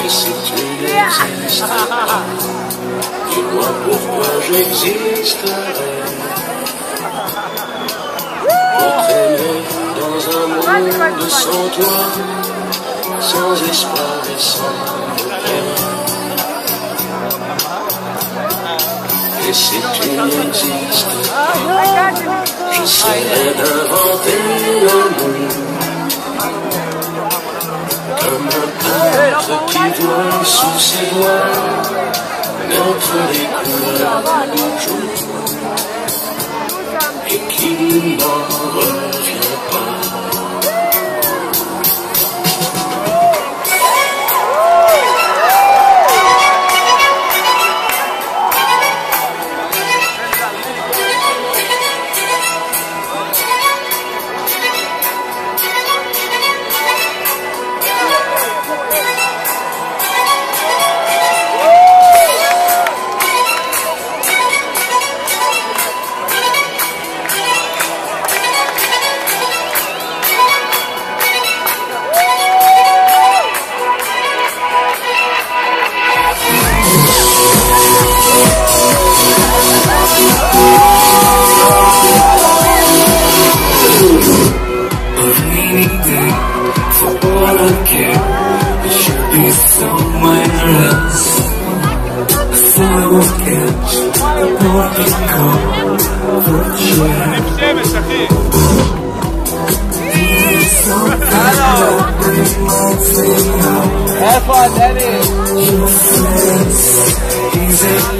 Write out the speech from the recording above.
Et si tu n'existes pas, dis-moi pourquoi j'existerais. Pour t'aimer dans un monde sans toi, sans espoir et sans repère. Et si tu n'existes pas, j'essaierai d'inventer l'amour. Comme un peintre qui voit sous ses doigts naître les couleurs du jour et qui n'en revient pas. איפה הדני?